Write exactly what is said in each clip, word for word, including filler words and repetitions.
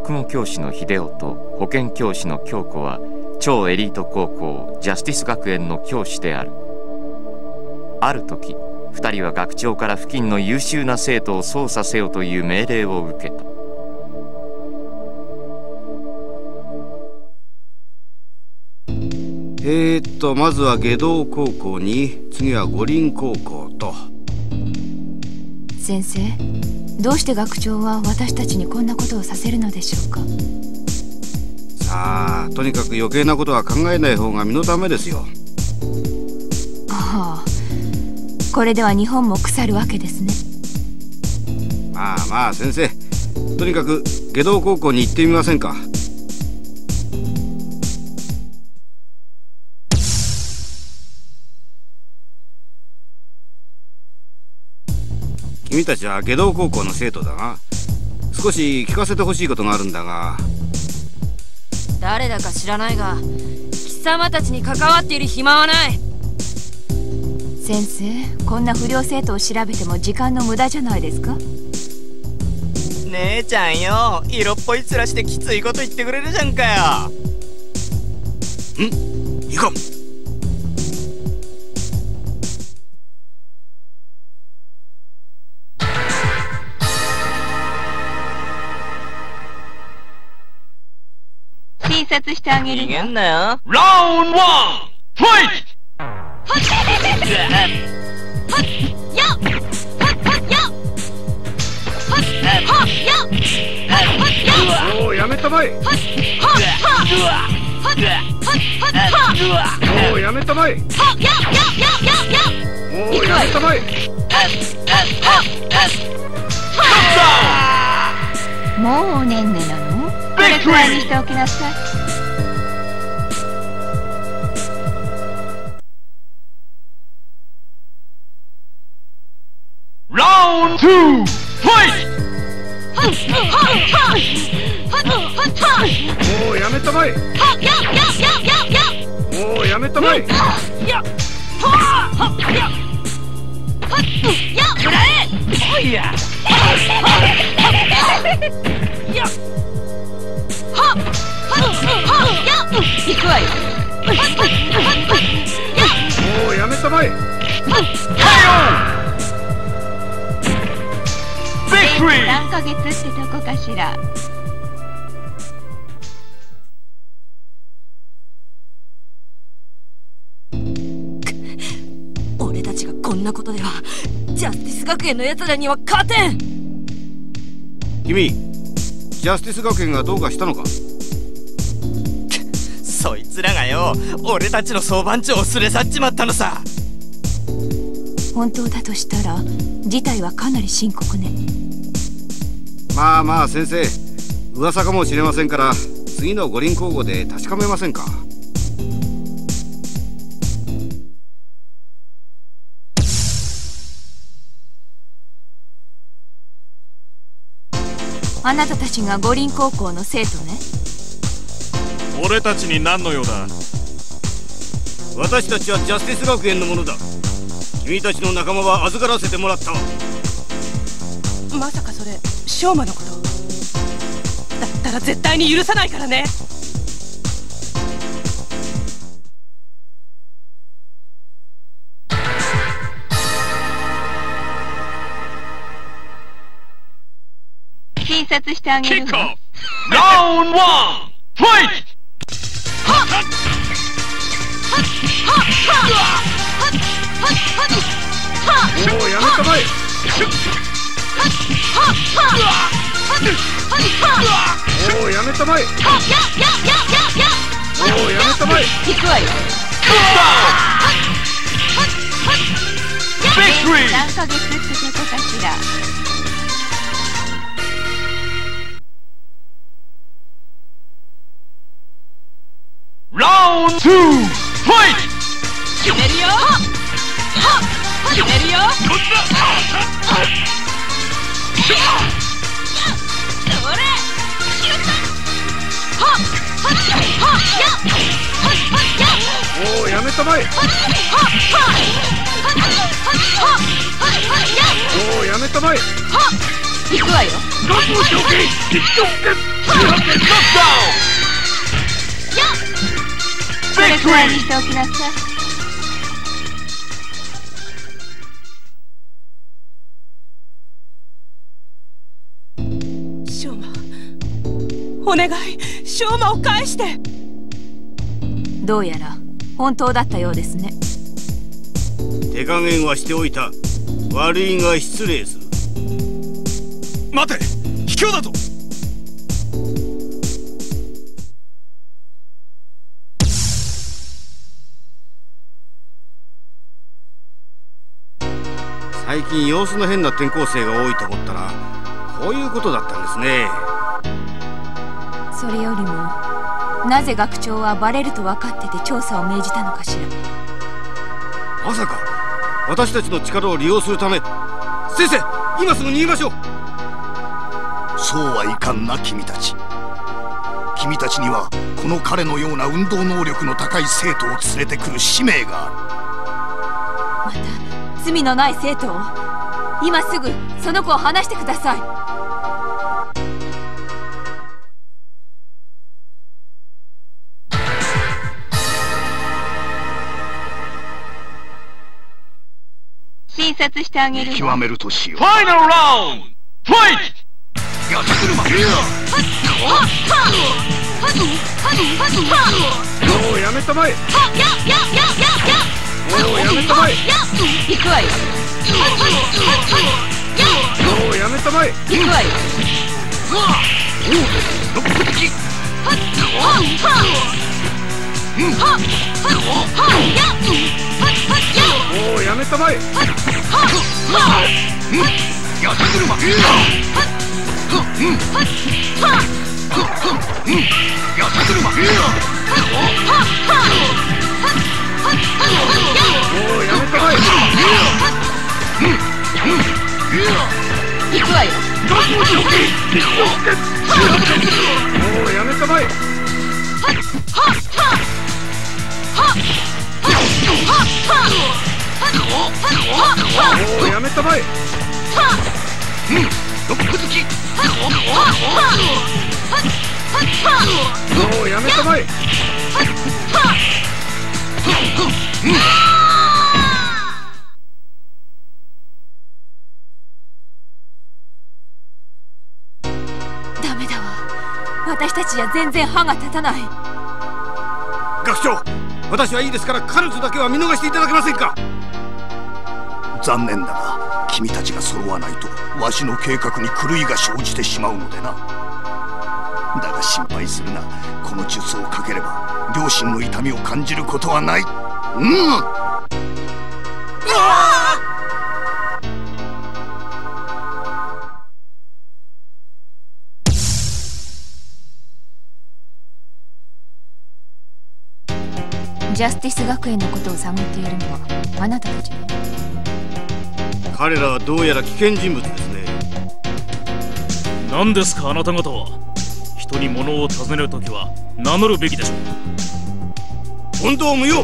国語教師の秀夫と保健教師の京子は超エリート高校ジャスティス学園の教師である。ある時ふたりは学長から付近の優秀な生徒を捜査せよという命令を受けた。 えーっとまずは下道高校に、次は五輪高校と。 先生、どうして学長は私たちにこんなことをさせるのでしょうか。 さあ、とにかく余計なことは考えない方が身のためですよ。 ああ、これでは日本も腐るわけですね。 まあまあ先生、とにかく下道高校に行ってみませんか。君たちは下道高校の生徒だが、少し聞かせてほしいことがあるんだが。 誰だか知らないが、貴様たちに関わっている暇はない。 先生、こんな不良生徒を調べても時間の無駄じゃないですか。 姉ちゃんよ、色っぽい面してきついこと言ってくれるじゃんかよ。 ん？いかん。 診察してあげる。 逃げんなよ。 ラウンドワン、ファイト。 もうやめたまえ。もうやめたまえ。もうやめたまえ。 もうおねんねなの？これくらいにしておきなさい。 ラウンドツー、ファイト。 もうやめたまえ。もうやめたまえ。 行くわよ。 もうやめたまえ。 何ヶ月ってとこかしら。 俺たちがこんなことではジャスティス学園のやつらには勝てん。 君、ジャスティス学園がどうかしたのか。 そいつらがよ、俺たちの総番長を連れ去っちまったのさ。 本当だとしたら事態はかなり深刻ね。 まあまあ先生、噂かもしれませんから次の五輪高校で確かめませんか。 あなたたちが五輪高校の生徒ね。 俺たちに何の用だ。 私たちはジャスティス学園のものだ。君たちの仲間は預からせてもらった。 まさかそれ翔馬のことだったら絶対に許さないからね。 診察してあげるわ。 ラウンドワン、ファイト。 もうやめたまえ。もうやめたまえ。もうやめたまえ。 行くわよ。何ヶ月ってとこかしら。 ラウンドツー、ファイト。 決めるよ。決めるよ。それ。 もうやめたまえ。もうやめたまえ。 行くわよ。 それくらいにしておきなさい。 翔馬、お願い、翔馬を返して。 どうやら本当だったようですね。 手加減はしておいた。悪いが失礼する。 待て、卑怯だと。 最近様子の変な転校生が多いと思ったらこういうことだったんですね。 それよりもなぜ学長はバレると分かってて調査を命じたのかしら。 まさか私たちの力を利用するため。先生、今すぐ逃げましょう。 そうはいかんな、君たち。君たちにはこの彼のような運動能力の高い生徒を連れてくる使命がある。 また罪のない生徒を。今すぐその子を離してください。診察してあげる。 極めるとしよう。 ファイナルラウンドファイト。 やってくるま。 もうやめたまえ。もうやめたまえ。 行くわよ。 もうやめたまえ。 行くわよ。 ロック的。 もうやめたまえ。 やってくるま。やってくるま。 もうやめたまえ。 行くわよ。 もうやめたまえ。もうやめたまえ。 ロック好き。 もうやめたまえ。 ダメだわ。私たちじゃ全然歯が立たない。 学長、私はいいですから彼女だけは見逃していただけませんか。 残念だが君たちが揃わないとわしの計画に狂いが生じてしまうのでな。だが心配するな。この術をかければ両親の痛みを感じることはない。うん。 ジャスティス学園のことを探っているのはあなたたちね。 彼らはどうやら危険人物ですね。 何ですかあなた方は。人に物を尋ねるときは名乗るべきでしょう。 本当無用。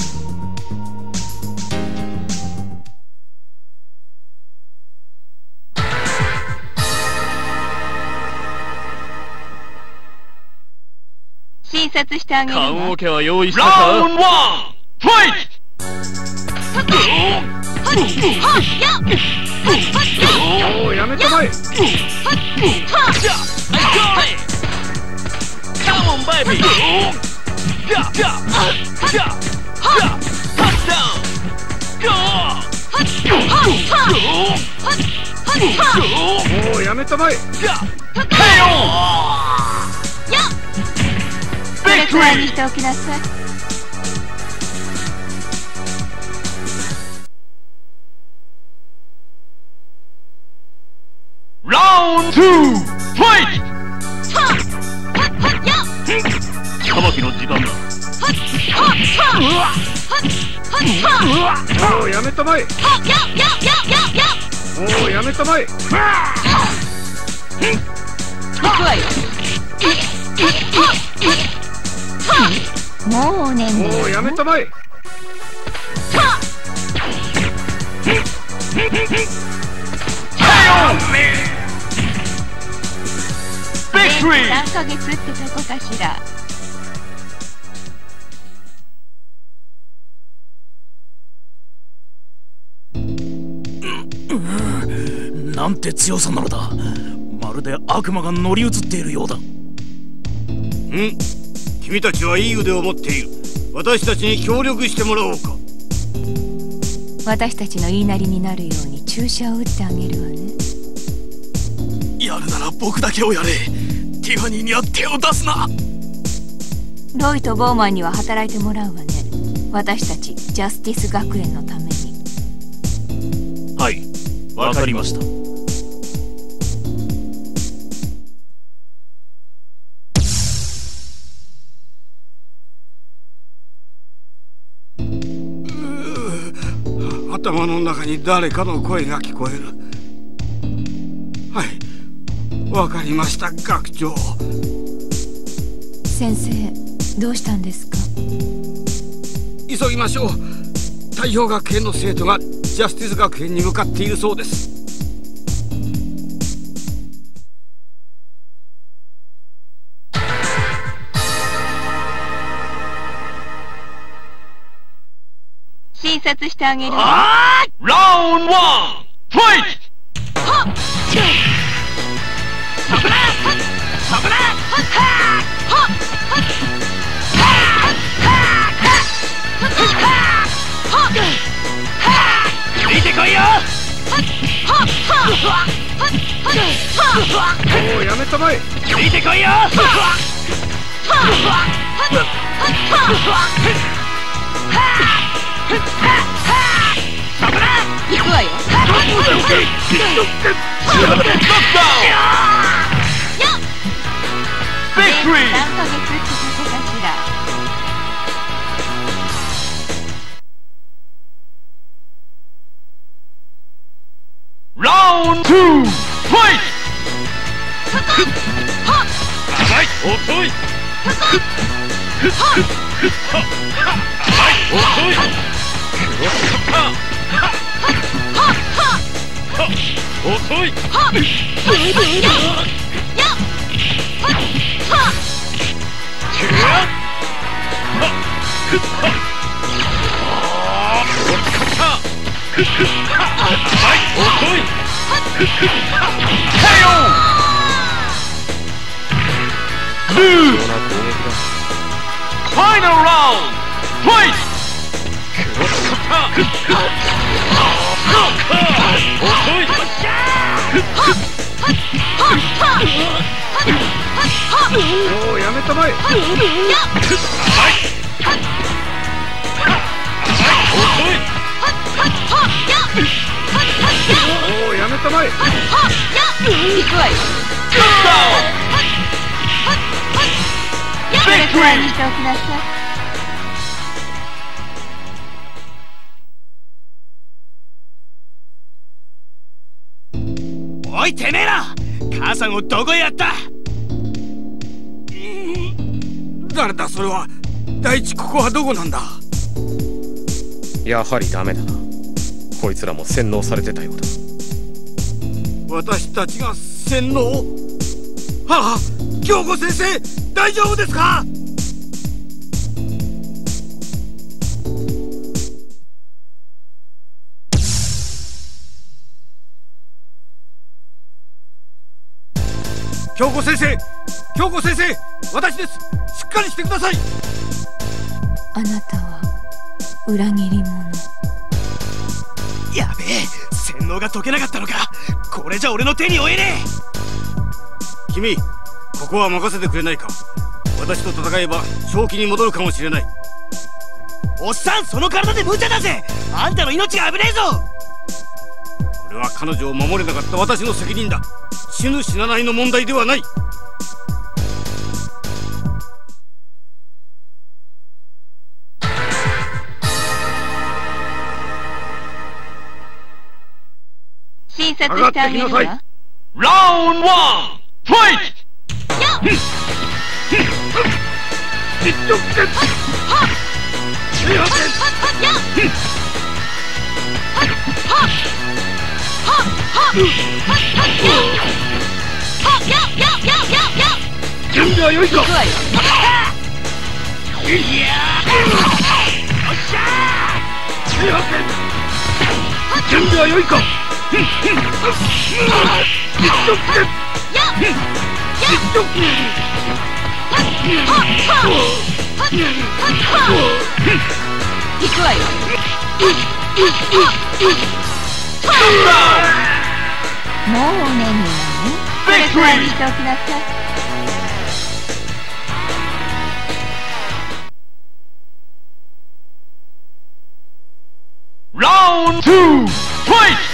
診察してあげるわ。 棺桶は用意したか。ラウンドワンファイト。 もうやめたまえ。 Come on, baby! Yeah, yeah, yeah, yeah, touchdown! Go on! Go! もうやめたまえ。 Yeah, K O! それくらいにしておきなさい。 ラウンドツーファイト。裁きの時間だ。 もうやめたまえ。もうやめたまえ。 行くわよ。 もうねんね。 もうやめたまえ。 さんかげつってとこかしら。 なんて強さなのだ。まるで悪魔が乗り移っているようだ。ん？ 君たちはいい腕を持っている。私たちに協力してもらおうか。 私たちの言いなりになるように注射を打ってあげるわね。 やるなら僕だけをやれ。ティファニーには手を出すな。 ロイとボーマンには働いてもらうわね。私たちジャスティス学園のために。 はい、わかりました。 頭の中に誰かの声が聞こえる。はい、わかりました、学長。 先生、どうしたんですか？ 急ぎましょう。太陽学園の生徒がジャスティス学園に向かっているそうです。 診察してあげるわ。 ラウンドワン、ファイト！はっ！そこだ！そこだ！はっ！はっ！ついてこいよ！ もうやめたまえ！ ついてこいよ！そこだ！ 行くわよ。 ビクトリー！ さんかげつってとこかしら。 ラウンドツー、ファイト！甘い！遅い！甘い！遅い！クロスカッター！遅い！Final round! Fight! クロスカッター！遅い！ もうやめたまえ！ 甘い！遅い！ もうやめたまえ！ 行くわよ。それくらいにしておきなさい。 おいてめえら、母さんをどこへやった？ 誰だそれは。第一、ここはどこなんだ？ やはりダメだな。こいつらも洗脳されてたようだ。 私たちが洗脳？はあ、京子先生、大丈夫ですか？京子先生、京子先生、私です。しっかりしてください。 あなたは裏切り者。 やべえ、洗脳が解けなかったのか。これじゃ俺の手に負えねえ。君、ここは任せてくれないか。私と戦えば正気に戻るかもしれない。 おっさん、その体で無茶だぜ。あんたの命が危ねえぞ。 これは彼女を守れなかった私の責任だ。死ぬ死なないの問題ではない。 診察してあげるわ。 ラウンドワン、ファイト！ は良いか。 行くわよ。 いやー、よっしゃー。準備は良いか。一直線。一直線。 行くわよ。 もうおねんねなの？それくらいにしておきなさい。 ラウンドツー、ファイト。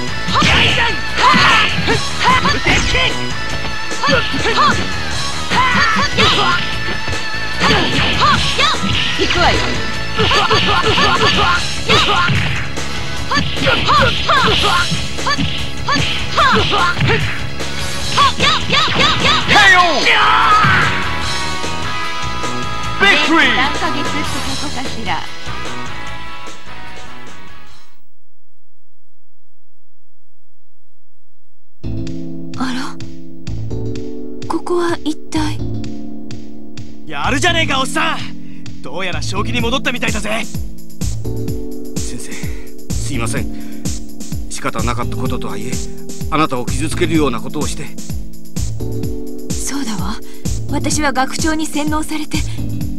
行くわよ。さんかげつってことかしら。 あら、ここは一体。 やるじゃねえかおっさん。どうやら正気に戻ったみたいだぜ。 先生、すいません。仕方なかったこととはいえ、あなたを傷つけるようなことをして。 そうだわ、私は学長に洗脳されて。先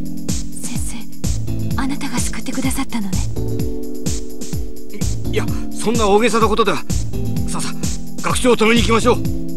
生、あなたが救ってくださったのね。 いいや、そんな大げさなことでは。さあさあ、学長を止めに行きましょう。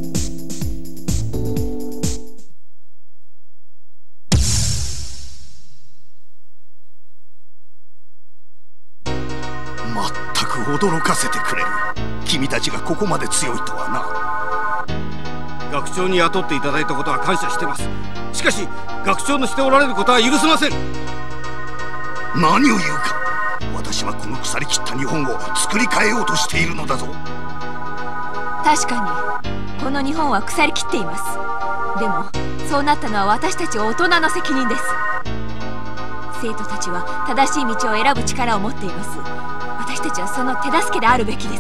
驚かせてくれる。君たちがここまで強いとはな。学長に雇っていただいたことは感謝してます。しかし学長のしておられることは許せません。 何を言うか。私はこの腐りきった日本を作り変えようとしているのだぞ。 確かにこの日本は腐りきっています。でもそうなったのは私たち大人の責任です。生徒たちは正しい道を選ぶ力を持っています。私たちはその手助けであるべきです。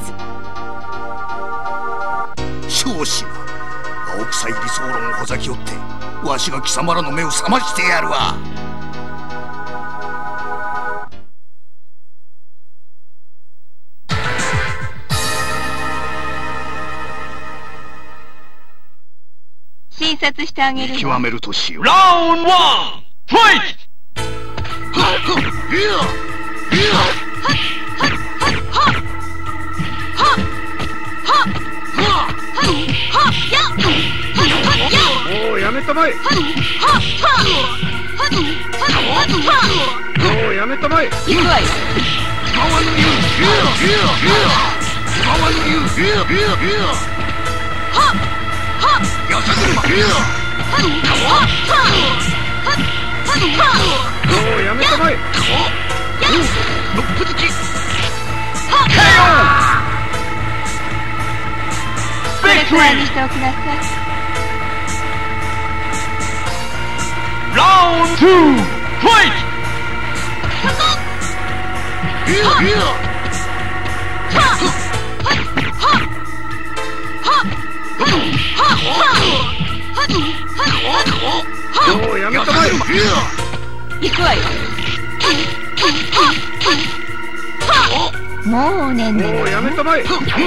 少子な青臭い理想論をほざきおって、わしが貴様らの目を覚ましてやるわ。 診察してあげる。 極めるとしよう。 ラウンドワン、ファイト。もうやめたまえ。もうやめたまえ。 行くわよ。 やさぐるま。 もうやめたまえ。 ロック突き。 それくらいにしておきなさい。 ラウンドツー、ファイト。もうやめたまえ。 行くわよ。 もうおねんね。 もうやめたまえ。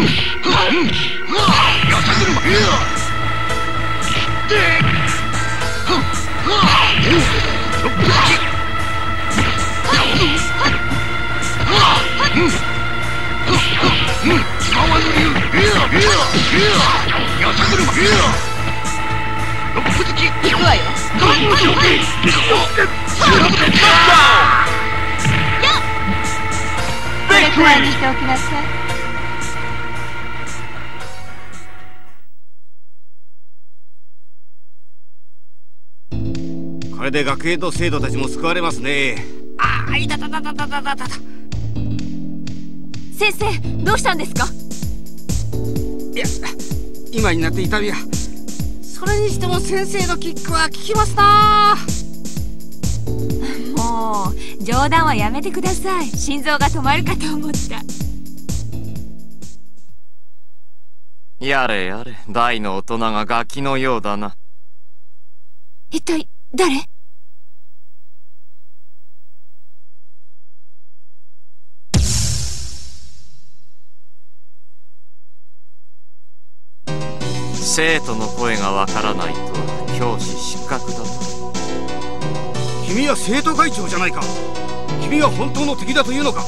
行くわよ。 それくらいにしておきなさい。 これで学園の生徒たちも救われますね。ああ、いたたたたたたたた。 先生、どうしたんですか？ いや、今になって痛みが。それにしても先生のキックは効きますな。 もう冗談はやめてください。心臓が止まるかと思った。 やれやれ、大の大人がガキのようだな。 一体誰？ 生徒の声がわからないと教師失格だ。 君は生徒会長じゃないか。君は本当の敵だというのか。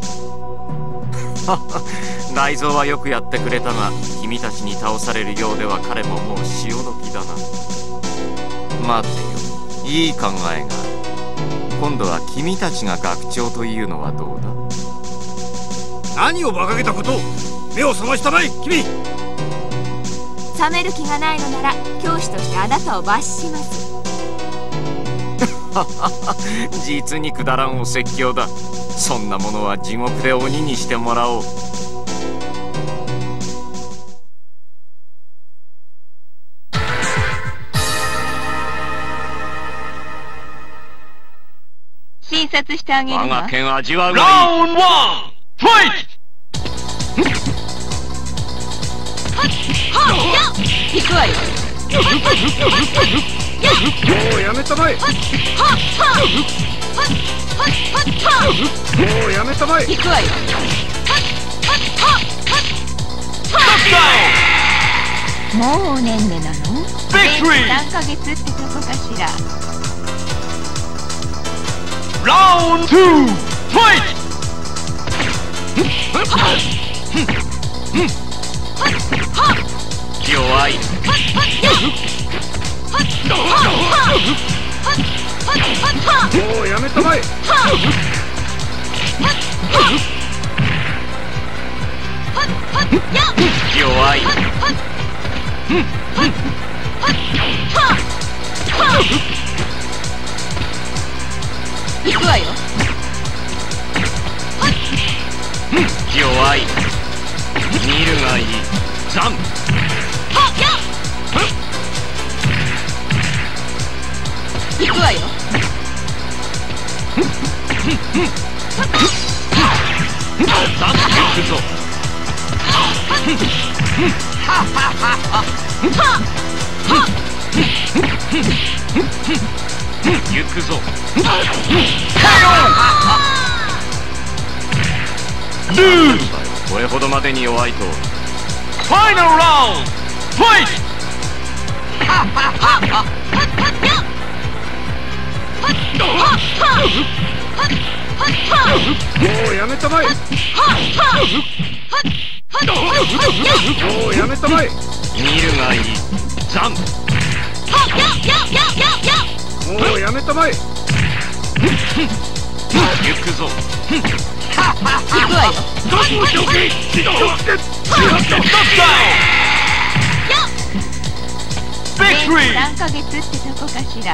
雷蔵はよくやってくれたが、君たちに倒されるようでは彼ももう潮時だな。待てよ、いい考えがある。今度は君たちが学長というのはどうだ？ 何を馬鹿げたことを。目を覚ましたまえ君。 覚める気がないのなら教師としてあなたを罰します。 実にくだらんお説教だ。そんなものは地獄で鬼にしてもらおう。 診察してあげるわ。 我が剣味わうがいい。 ラウンドワンファイト。 行くわよ。 もうやめたまえ。もうやめたまえ。 行くわよ。もうおねんねなの？何ヶ月ってとこかしら。 ラウンドツーファイト。 弱い。 もうやめたまえ。 弱い。 行くわよ。 弱い。見るがいい。ザン。 行くわよ。 ザン行くぞ。行くぞ。これほどまでに弱いと。 ファイナルラウンドファイト。もうやめたまえ。もうやめたまえ。 見るがいい。ザン。 もうやめたまえ。 行くぞ。 行くわよ。何ヶ月ってとこかしら。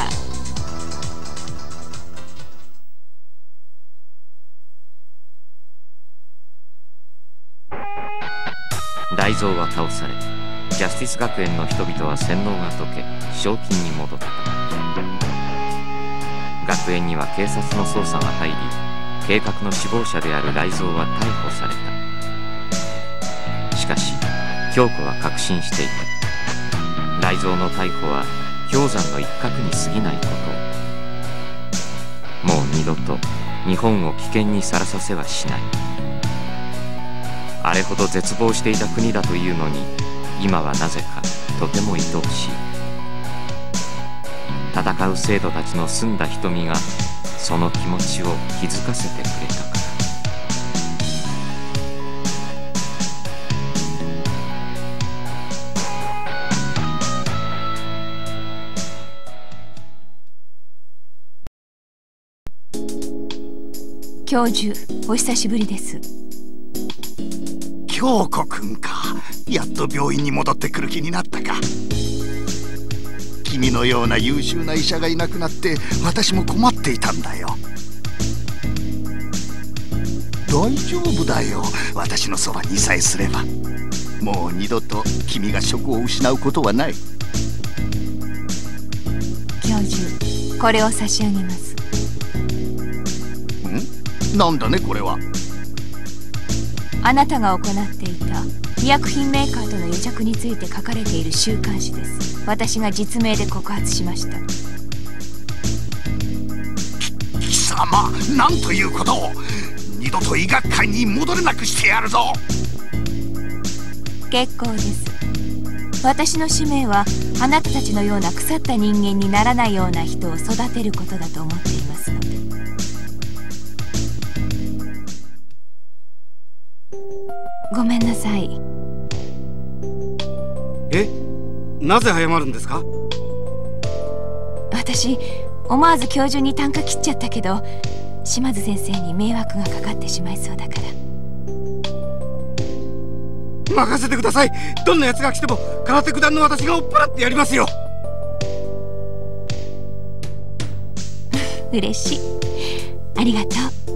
雷蔵は倒され、ジャスティス学園の人々は洗脳が解け、正気に戻った。学園には警察の捜査が入り、計画の首謀者である雷蔵は逮捕された。しかし京子は確信していた。雷蔵の逮捕は氷山の一角に過ぎないことを。もう二度と日本を危険にさらさせはしない。あれほど絶望していた国だというのに、今はなぜかとても愛おしい。戦う生徒たちの澄んだ瞳がその気持ちを気づかせてくれたから。 教授、お久しぶりです。 京子くんか。やっと病院に戻ってくる気になったか。君のような優秀な医者がいなくなって私も困っていたんだよ。大丈夫だよ。私のそばにさえすればもう二度と君が職を失うことはない。 教授、これを差し上げます。 ん？なんだねこれは。 あなたが行っていた医薬品メーカーとの癒着について書かれている週刊誌です。私が実名で告発しました。 ま、なんということを。二度と医学界に戻れなくしてやるぞ。 結構です。私の使命はあなたたちのような腐った人間にならないような人を育てることだと思っていますので。ごめんなさい。 え、なぜ謝るんですか？ 私思わず教授に啖呵切っちゃったけど、島津先生に迷惑がかかってしまいそうだから。 任せてください。どんな奴が来ても空手九段の私が追っ払ってやりますよ。 嬉しい。ありがとう。